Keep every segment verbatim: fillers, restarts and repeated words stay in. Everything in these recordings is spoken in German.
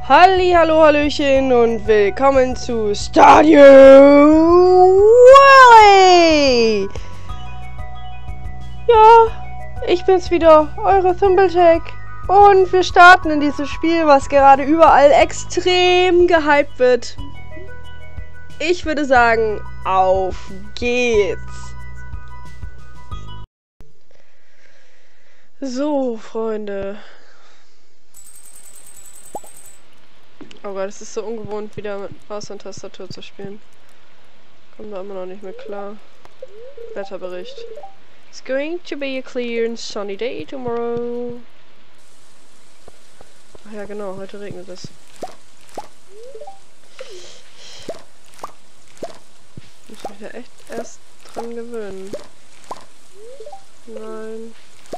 Halli, hallo, hallöchen und willkommen zu Stardew Valley! Ja, ich bin's wieder, eure Thumbeltech. Und wir starten in dieses Spiel, was gerade überall extrem gehypt wird. Ich würde sagen, auf geht's! So, Freunde. Oh Gott, es ist so ungewohnt, wieder mit Maus und Tastatur zu spielen. Kommt da immer noch nicht mehr klar. Wetterbericht. It's going to be a clear and sunny day tomorrow. Ach ja, genau, heute regnet es. Muss mich da echt erst dran gewöhnen. Nein.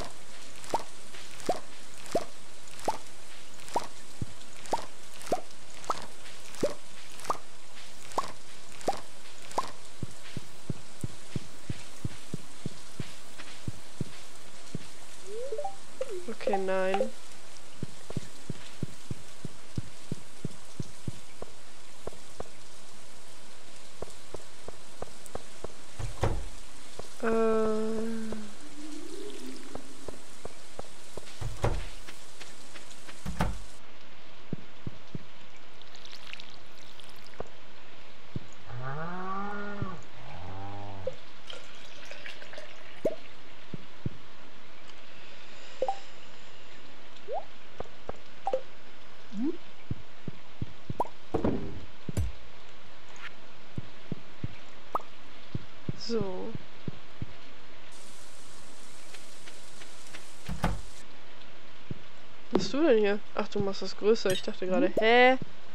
Okay, nein. Äh... So. Was machst du denn hier? Ach, du machst das größer. Ich dachte gerade, hä?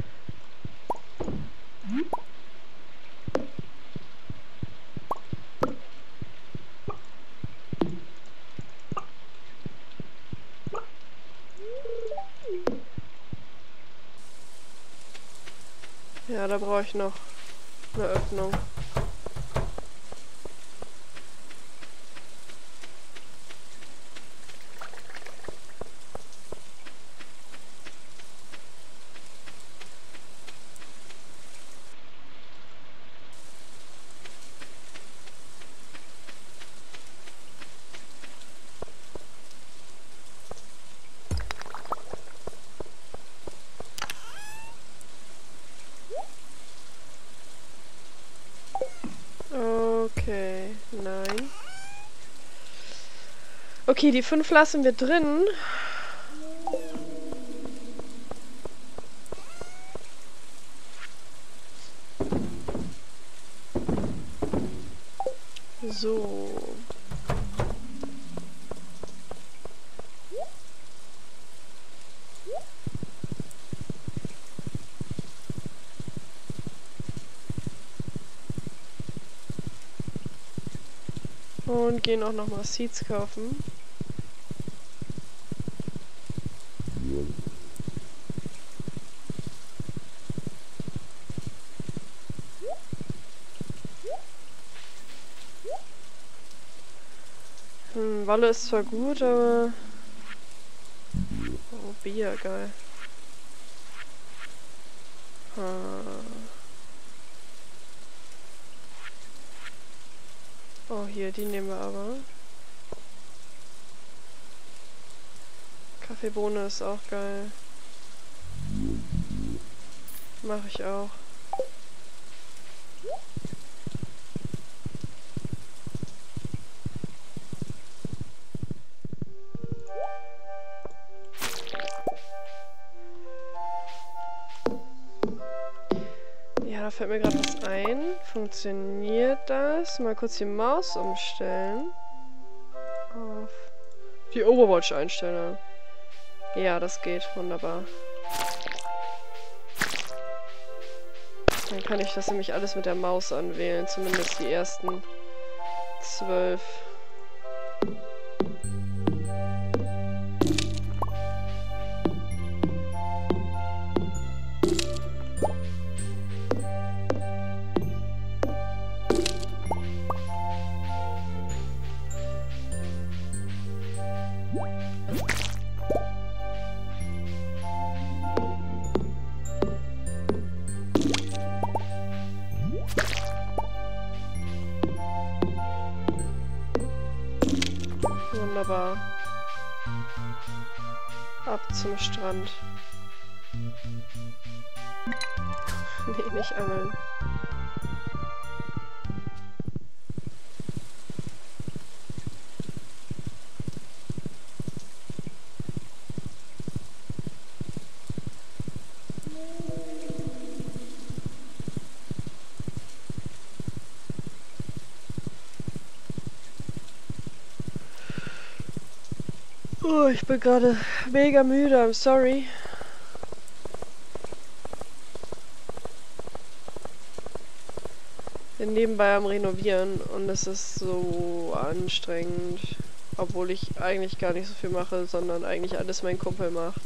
Ja, da brauche ich noch eine Öffnung. Okay, nein. Okay, die fünf lassen wir drin. So. Und gehen auch nochmal Seeds kaufen. Hm, Wolle ist zwar gut, aber... Oh, Bier, geil. Hm. Oh, hier, die nehmen wir aber. Kaffeebohne ist auch geil. Mache ich auch. Ja, da fällt mir gerade was ein. Funktioniert das? Mal kurz die Maus umstellen. Auf die Overwatch-Einstellung. Ja, das geht. Wunderbar. Dann kann ich das nämlich alles mit der Maus anwählen. Zumindest die ersten zwölf. Wunderbar. Ab zum Strand. Nee, nicht angeln. Oh, ich bin gerade mega müde, I'm sorry. Bin nebenbei am Renovieren und es ist so anstrengend. Obwohl ich eigentlich gar nicht so viel mache, sondern eigentlich alles mein Kumpel macht.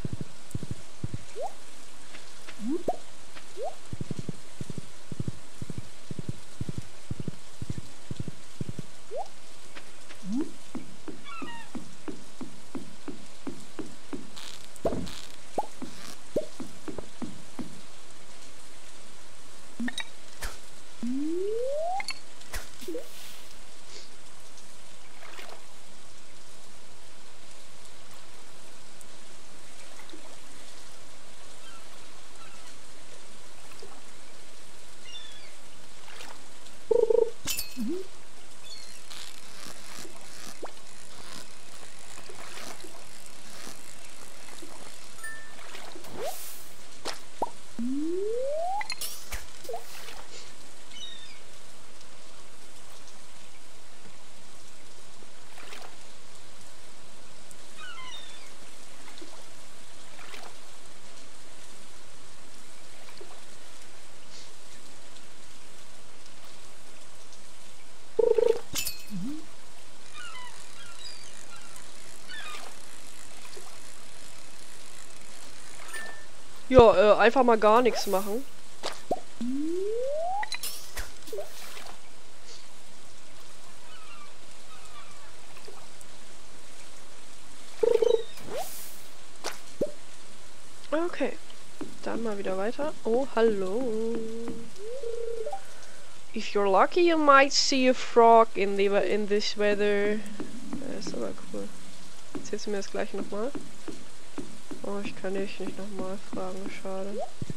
Ja, äh, einfach mal gar nichts machen. Okay, dann mal wieder weiter. Oh, hallo. If you're lucky, you might see a frog in the in this weather. Das ist aber cool. Erzählst du mir das gleich nochmal? Oh, ich kann dich nicht nochmal fragen, schade.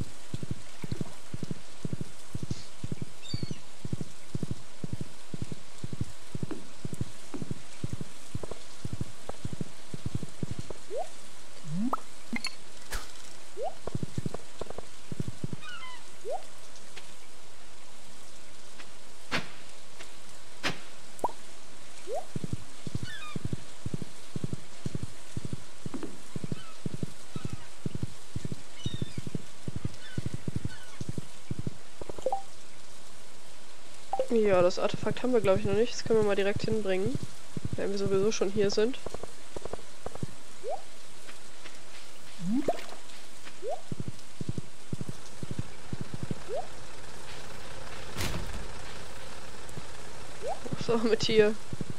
Ja, das Artefakt haben wir, glaube ich, noch nicht. Das können wir mal direkt hinbringen, wenn wir sowieso schon hier sind. Was auch mit hier?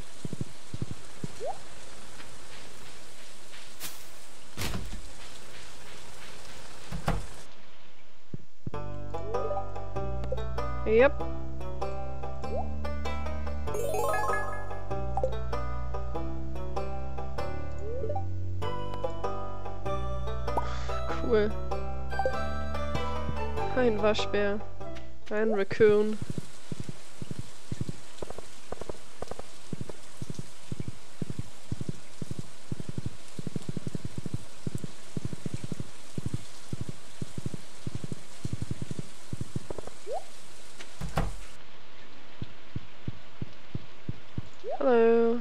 Yep. Cool. Ein Waschbär. Ein Raccoon. Hallo.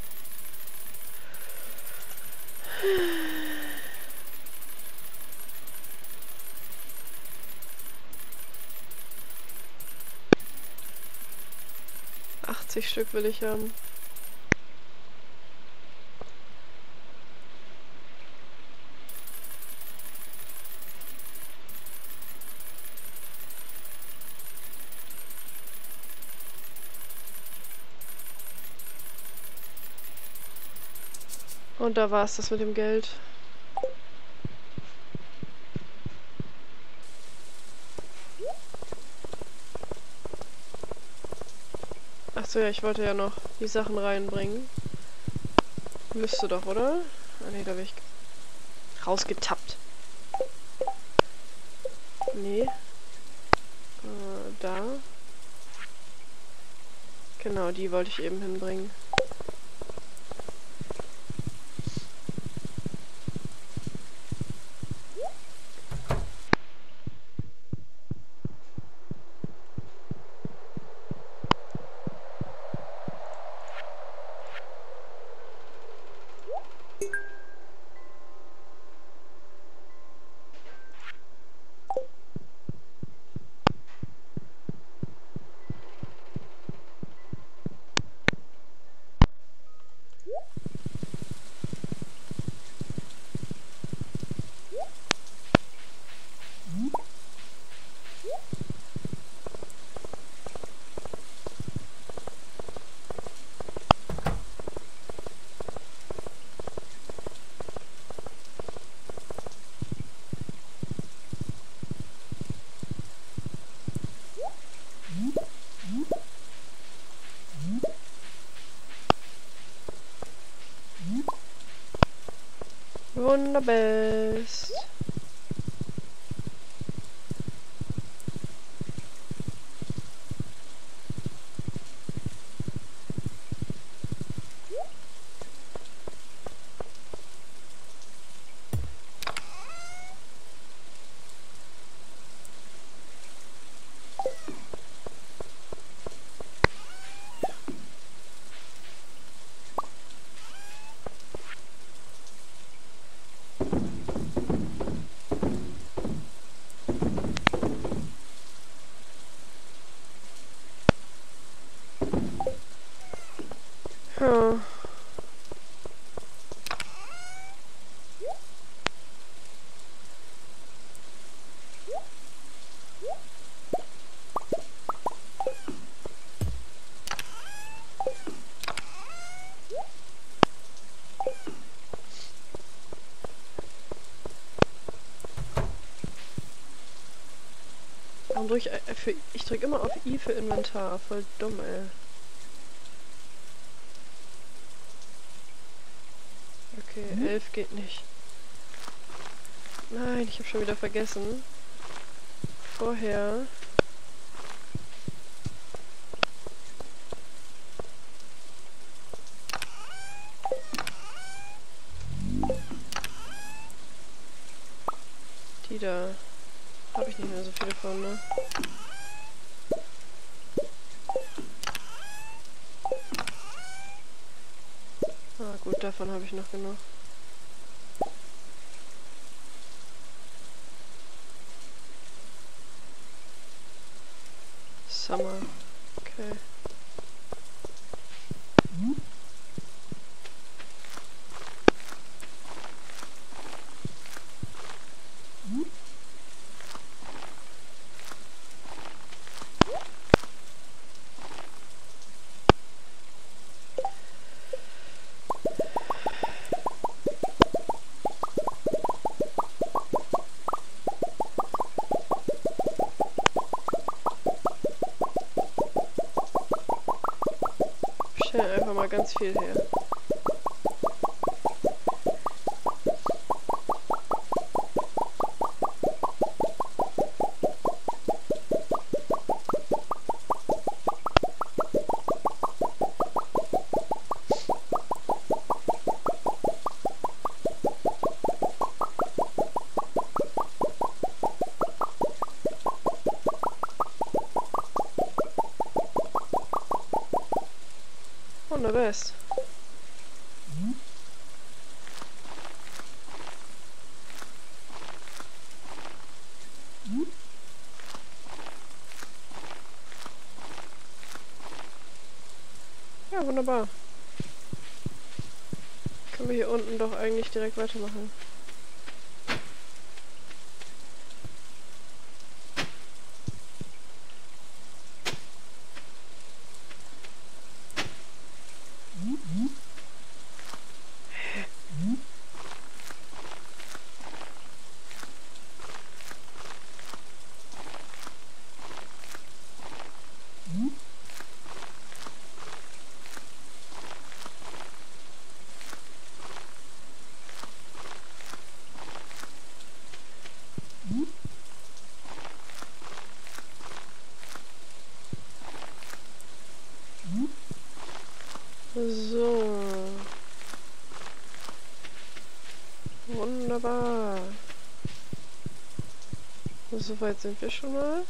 achtzig Stück will ich haben. Und da war es das mit dem Geld. Achso, ja, ich wollte ja noch die Sachen reinbringen. Müsste doch, oder? Ah ne, da bin ich rausgetappt. Nee. Äh, da. Genau, die wollte ich eben hinbringen. Wunderbest. Hm. Warum drück ich, äh, für, ich drück immer auf I für Inventar. Voll dumm, ey. Okay, mhm. elf geht nicht. Nein, ich habe schon wieder vergessen. Vorher... Die da... Habe ich nicht mehr so viele von, ne? Ah gut, davon habe ich noch genug. Summer. Okay. Stell einfach mal ganz viel her. Wunderbest. Mhm. Mhm. Ja, wunderbar. Können wir hier unten doch eigentlich direkt weitermachen. So weit sind wir schon mal.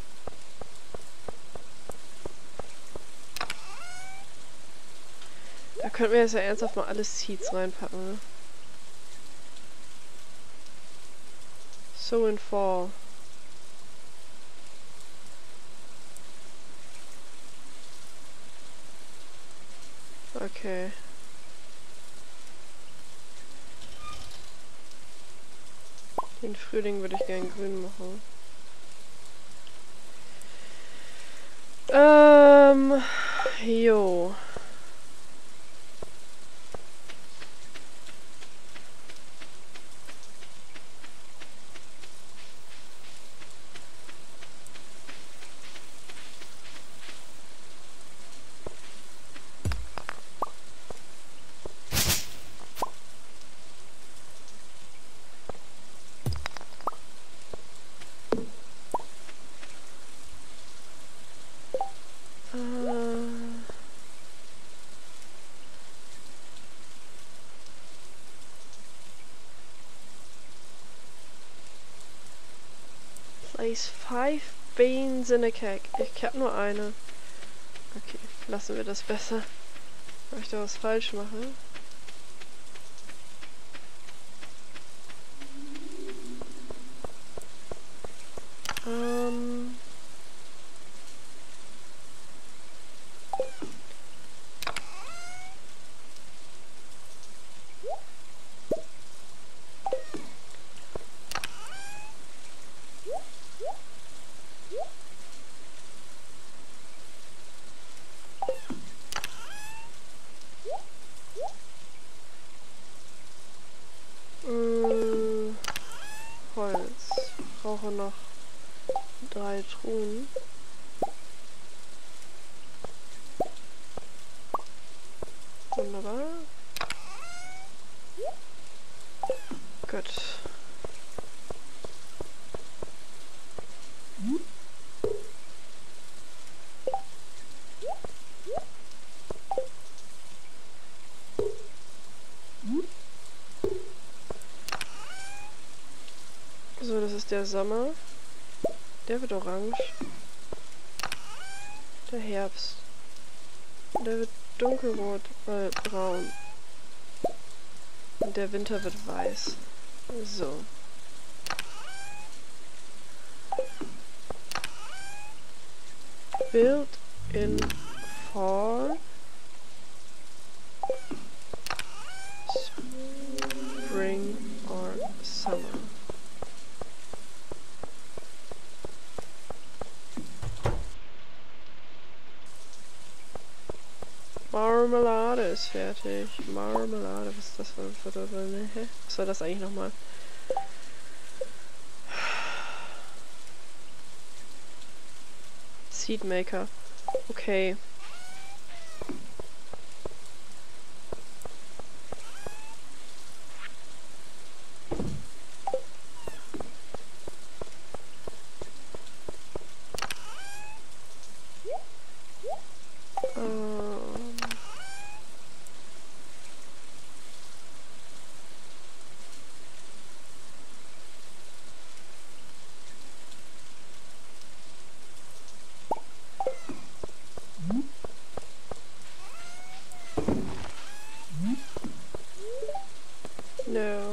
Da könnten wir jetzt ja ernsthaft mal alle Seeds reinpacken. Ne? So in Fall. Okay. Den Frühling würde ich gern grün machen. Ähm, jo. Place five beans in a cake. Ich hab nur eine. Okay, lassen wir das besser. Weil ich da was falsch mache. Ähm. Äh, Holz. Ich brauche noch drei Truhen. Wunderbar. Gut. So, das ist der Sommer. Der wird orange. Der Herbst. Der wird dunkelrot, äh, braun. Und der Winter wird weiß. So. Build in fall. Spring or summer. Marmelade ist fertig. Marmelade, was ist das für, für, für, für was war das eigentlich nochmal? Seedmaker. Okay. No.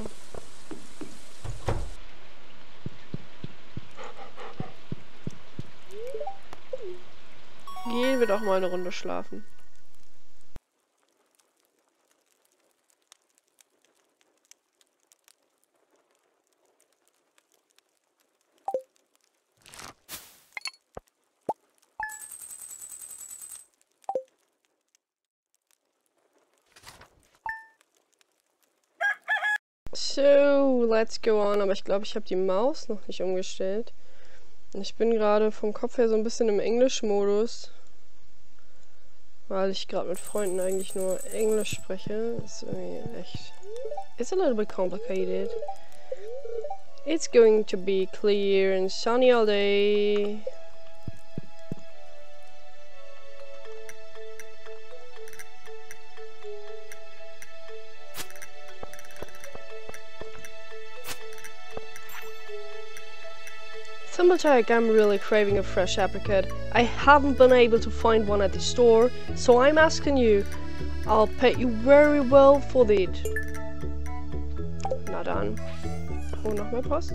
Gehen wir doch mal eine Runde schlafen. So, let's go on. Aber ich glaube, ich habe die Maus noch nicht umgestellt. Ich bin gerade vom Kopf her so ein bisschen im Englisch-Modus. Weil ich gerade mit Freunden eigentlich nur Englisch spreche. Ist irgendwie echt... It's a little bit complicated. It's going to be clear and sunny all day. Thimbletank, I'm really craving a fresh apricot. I haven't been able to find one at the store, so I'm asking you. I'll pay you very well for it. Na dann. Oh, noch mehr Post.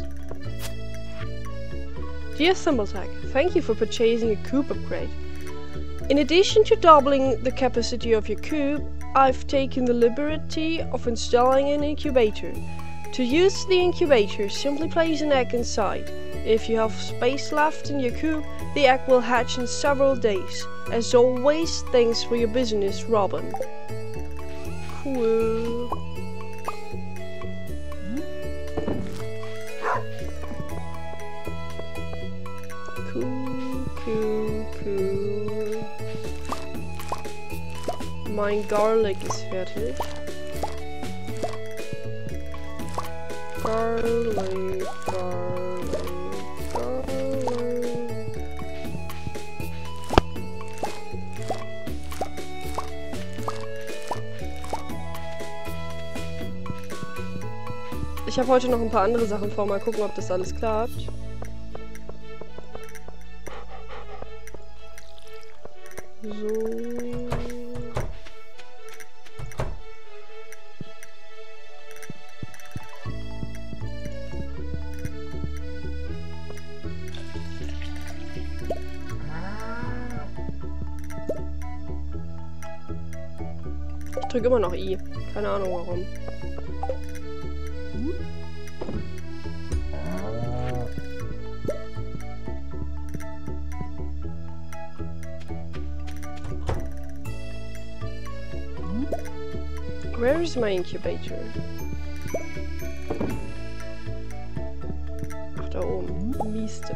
Dear Thimbletank, thank you for purchasing a coop upgrade. In addition to doubling the capacity of your coop, I've taken the liberty of installing an incubator. To use the incubator, simply place an egg inside. If you have space left in your coop, the egg will hatch in several days. As always, thanks for your business, Robin. Cool. Cool, cool, cool. Mein Garlic ist fertig. Garlic, garlic, garlic. Ich habe heute noch ein paar andere Sachen vor. Mal gucken, ob das alles klappt. So. Ich drücke immer noch I. Keine Ahnung warum. Where is my incubator? Ach, da oben. Mieste.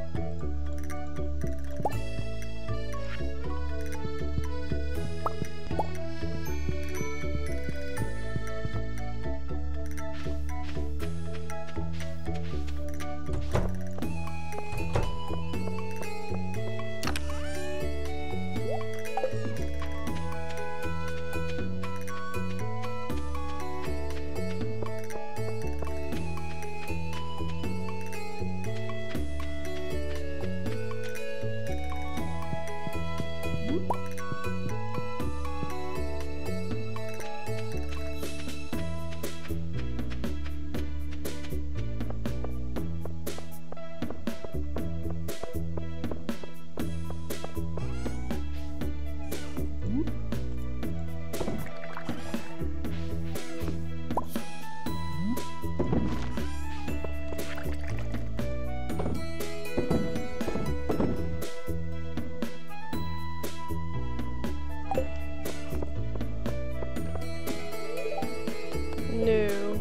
No.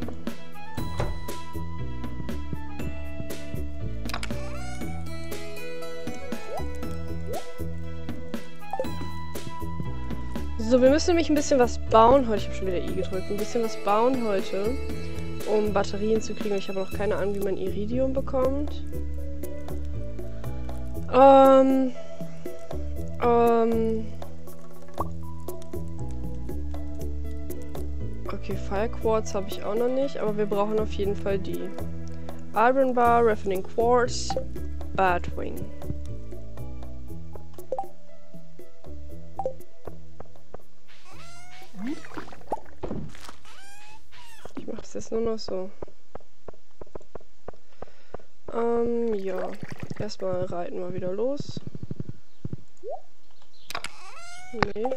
So, wir müssen nämlich ein bisschen was bauen heute. Ich habe schon wieder I gedrückt. Ein bisschen was bauen heute, um Batterien zu kriegen. Ich habe noch keine Ahnung, wie man Iridium bekommt. Ähm. Ähm. Okay, Fire Quartz habe ich auch noch nicht, aber wir brauchen auf jeden Fall die. Iron Bar, Refining Quartz, Batwing. Ich mache das jetzt nur noch so. Ähm, ja. Erstmal reiten wir wieder los. Nee.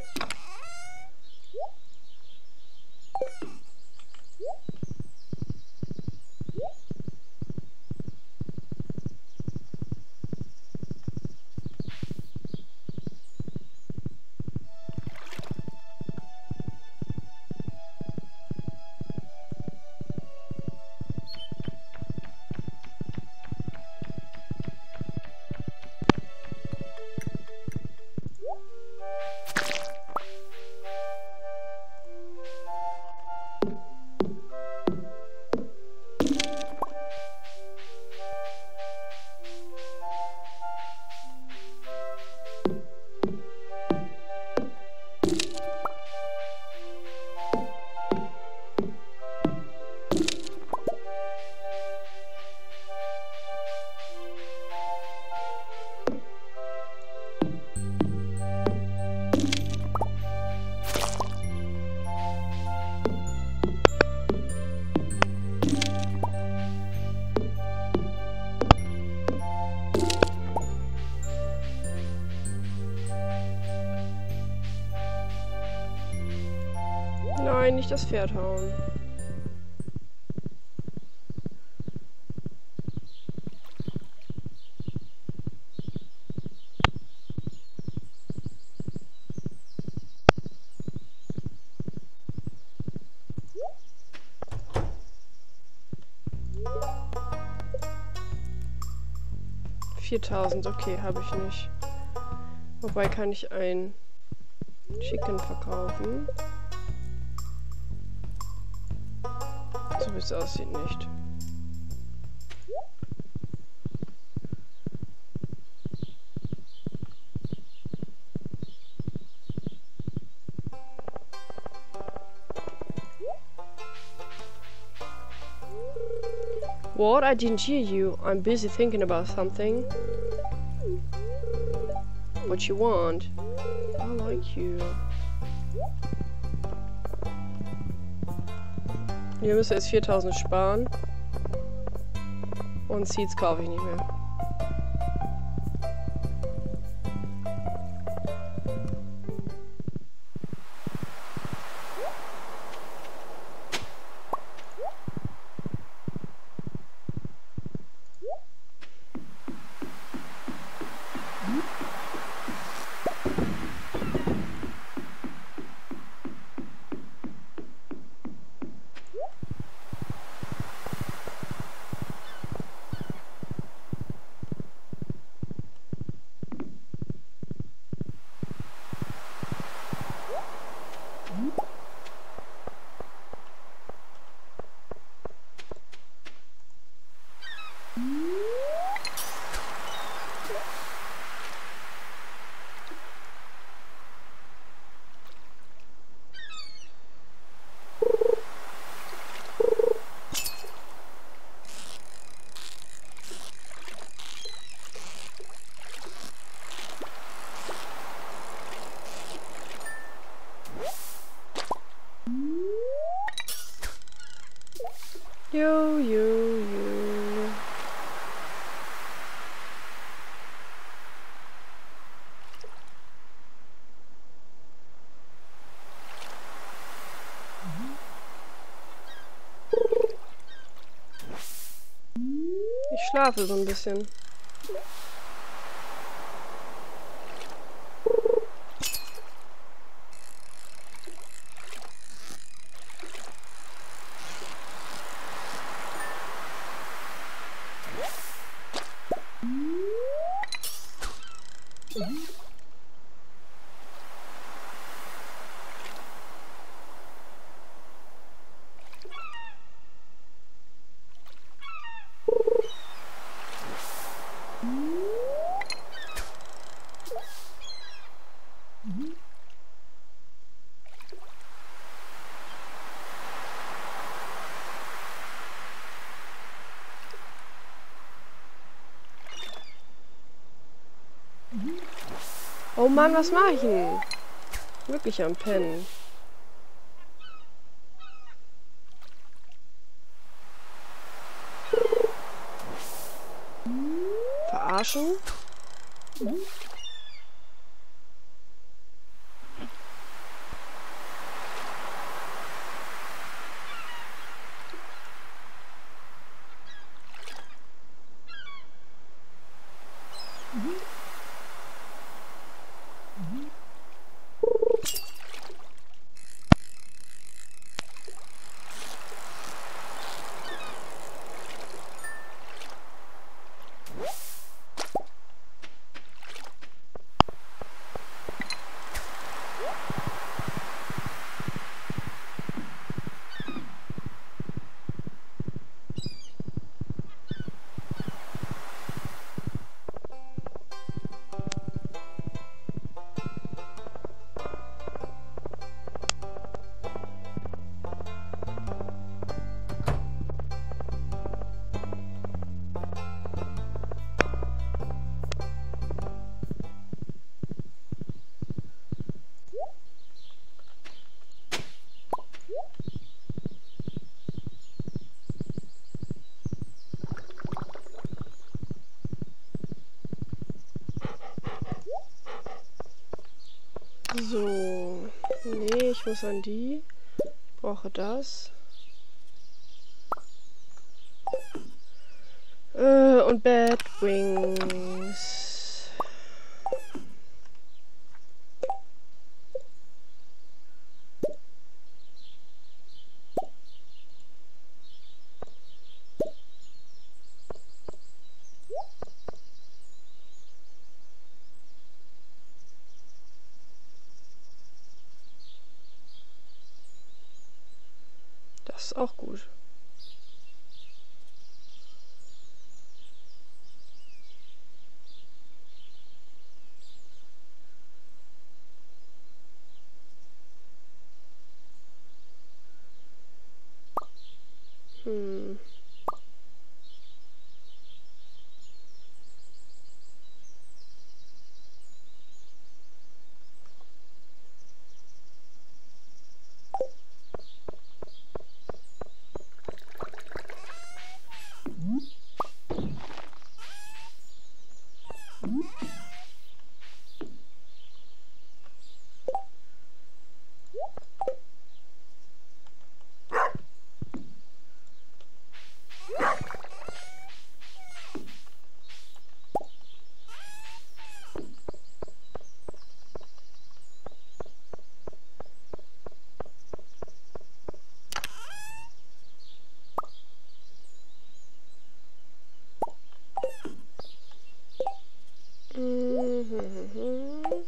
nicht das Pferd hauen. viertausend, okay, habe ich nicht. Wobei kann ich ein Chicken verkaufen. So wie es aussieht, nicht. What? I didn't hear you. I'm busy thinking about something. What you want? I like you. Wir müssen jetzt viertausend sparen. Und Seeds kaufe ich nicht mehr. Jo, jo, jo. Ich schlafe so ein bisschen. Oh Mann, was mache ich denn? Wirklich am Pennen. Verarschen? So. Nee, ich muss an die. brauche das. Äh, und Bad Wings. Das ist auch gut. Hm. Mhm.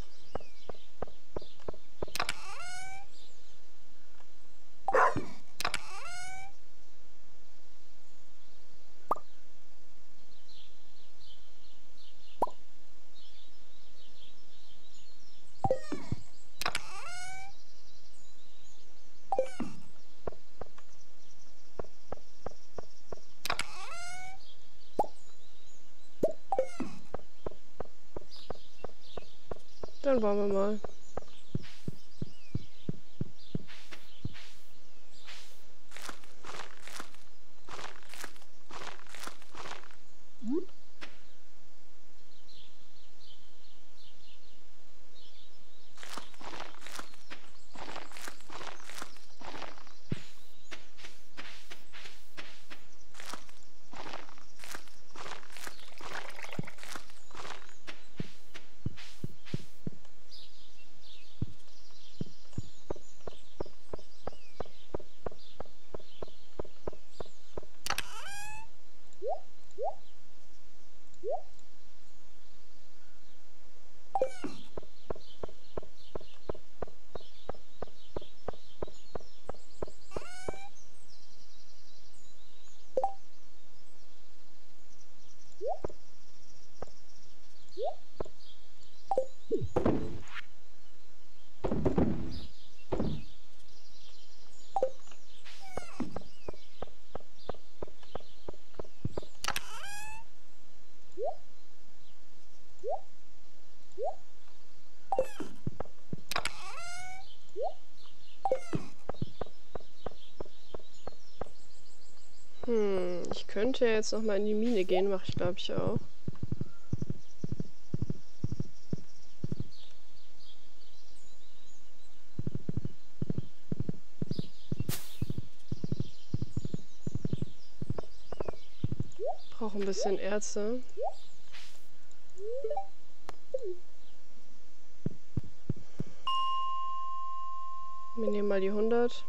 Dann wollen wir mal. Hm, ich könnte ja jetzt noch mal in die Mine gehen, mache ich glaube ich auch. Brauche ein bisschen Erze. Wir nehmen mal die hundert.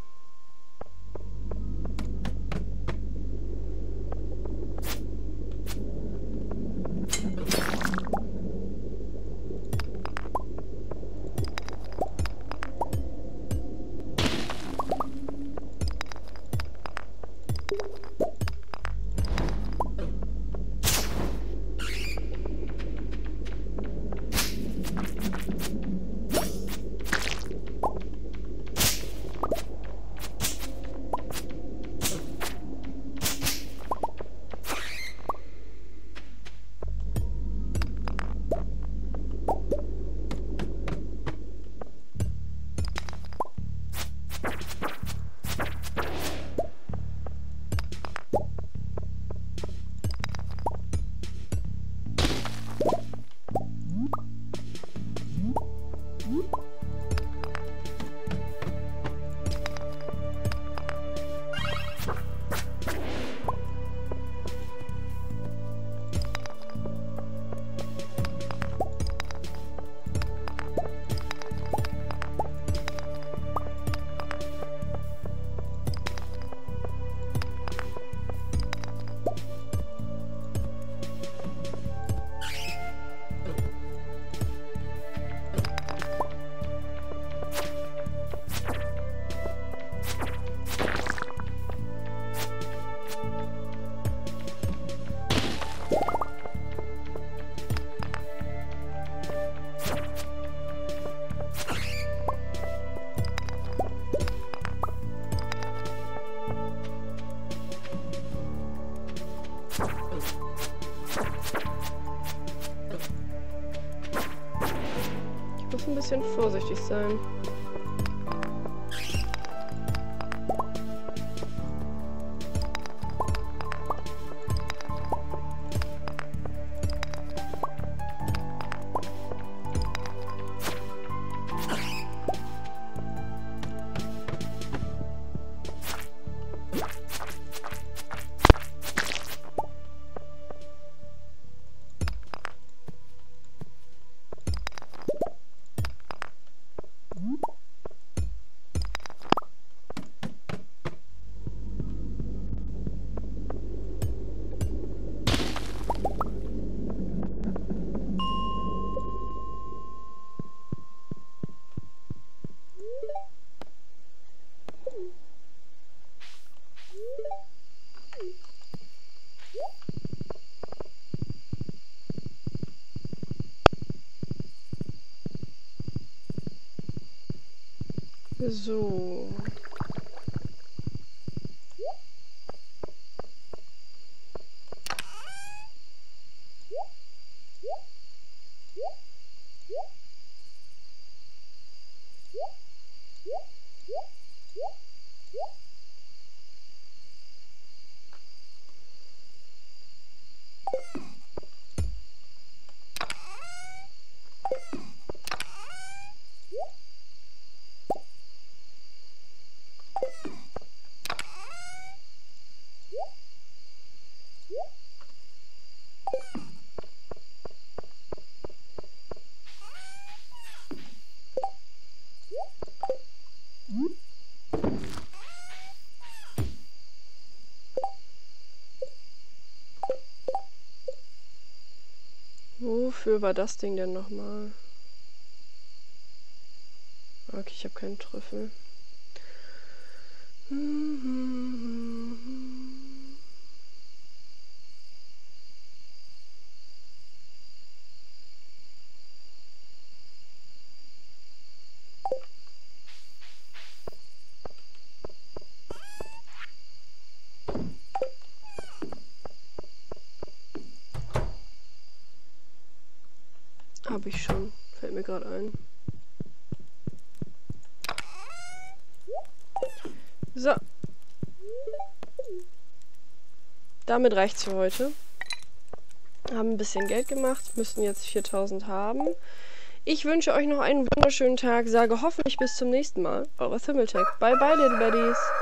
muss ein bisschen vorsichtig sein. So. Wofür war das Ding denn nochmal? Okay, ich habe keinen Trüffel. Habe ich schon. Fällt mir gerade ein. So. Damit reicht's für heute. Haben ein bisschen Geld gemacht, müssten jetzt viertausend haben. Ich wünsche euch noch einen wunderschönen Tag, sage hoffentlich bis zum nächsten Mal. Eure Thimmeltech. Bye bye, little baddies.